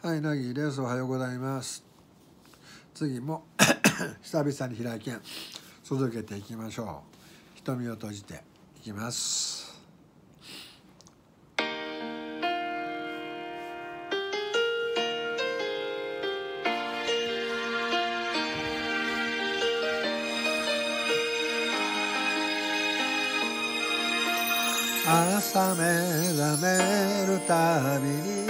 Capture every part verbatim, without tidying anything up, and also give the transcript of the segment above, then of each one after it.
はい、なぎです。おはようございます。次も久々に開きん続けていきましょう。瞳を閉じていきます。朝目覚めるたびに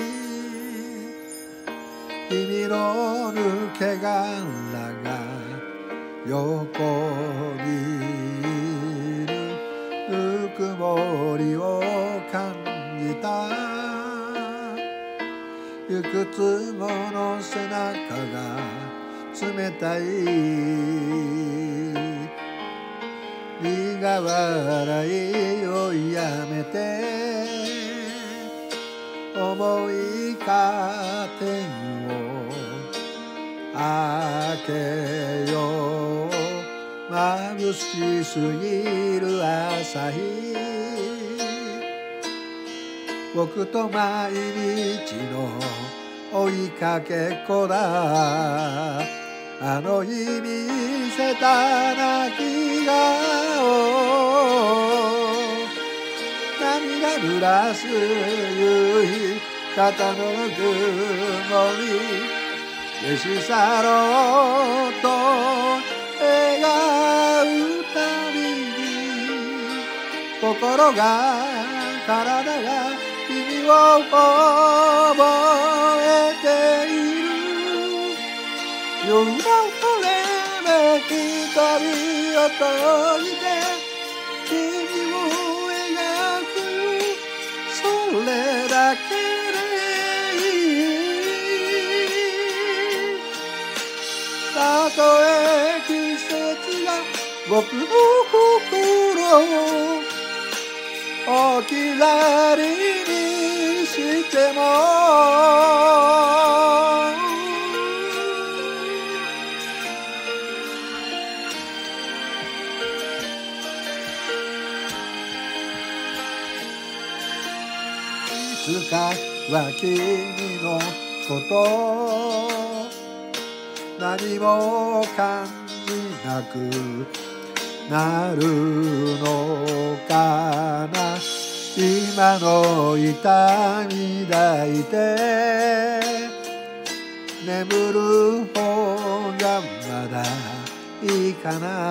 君の抜け殻が横にいるぬくもりを感じた。いくつもの背中が冷たい。苦笑いをやめて思いカーテンを開けよう。眩しすぎる朝日、僕と毎日の追いかけっこだ。あの日見せた泣き顔、涙濡らす夕日、肩のぬくもり、消し去ろうと願うたびに心が体が君を覚えている。夜の暮れめき瞳を閉じて君を描く、それだけでいい。たとえ季節が僕の心を置き去りにしても、いつかは君のこと何も感じなくなるのかな。今の痛み抱いて眠る方がまだいいかな。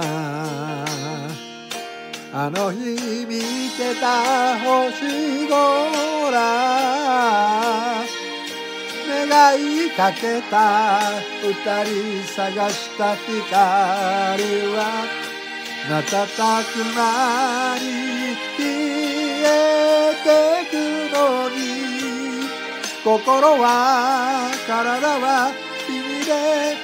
あの日見てた星空、願いかけた二人探した光は瞬く間に消えてくのに、心は体は君で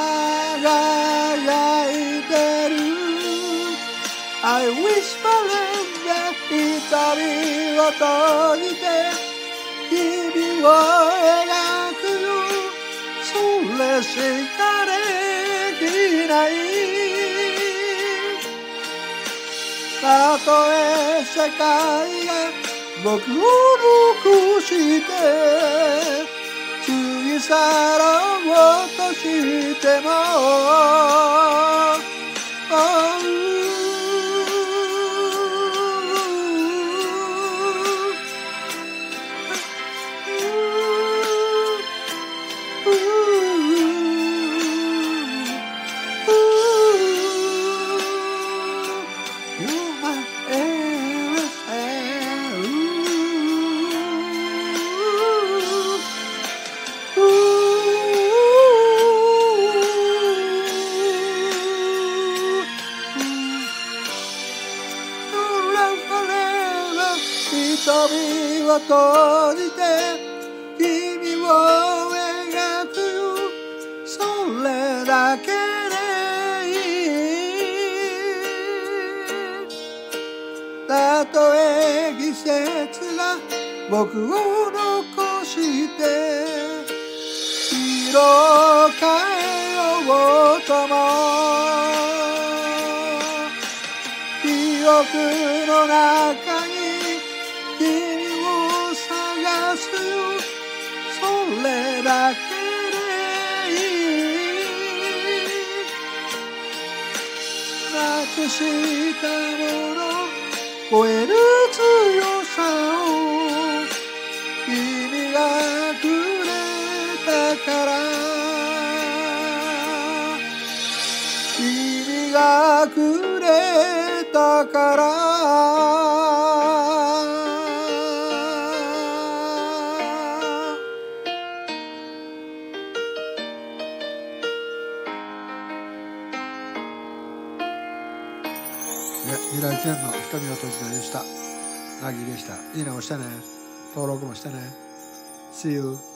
輝いてる。I wish forever 瞳を閉じて君を描くよ。それしかできない。たとえ世界が僕を残して過ぎ去ろうとしても、瞳を閉じて君を描くよ。それだけでいい。たとえ季節が僕を残して色を変えようとも、記憶の中に君を探すよ。それだだけでいいなくしたもの超える強さを君がくれたから君がくれたから未来犬の瞳を閉じてでした。ナギでした。いいね押してね。登録もしてね。See you.